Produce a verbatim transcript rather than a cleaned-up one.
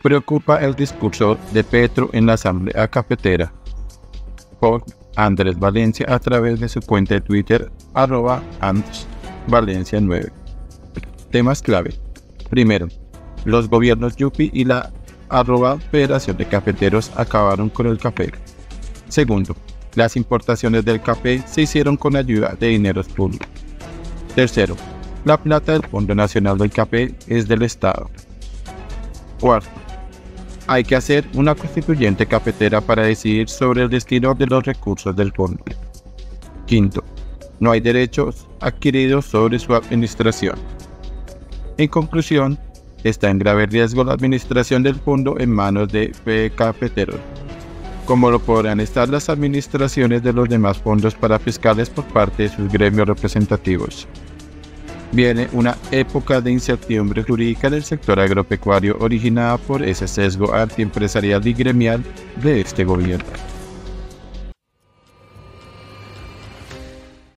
Preocupa el discurso de Petro en la asamblea cafetera. Por Andrés Valencia a través de su cuenta de Twitter, arroba Andrés Valencia nueve. Temas clave. Primero, los gobiernos Yupi y la arroba Federación de Cafeteros acabaron con el café. Segundo, las importaciones del café se hicieron con ayuda de dineros públicos. Tercero, la plata del Fondo Nacional del Café es del Estado. Cuarto, hay que hacer una constituyente cafetera para decidir sobre el destino de los recursos del fondo. Quinto, no hay derechos adquiridos sobre su administración. En conclusión, está en grave riesgo la administración del fondo en manos de cafeteros, como lo podrán estar las administraciones de los demás fondos parafiscales por parte de sus gremios representativos. Viene una época de incertidumbre jurídica en el sector agropecuario originada por ese sesgo antiempresarial y gremial de este gobierno.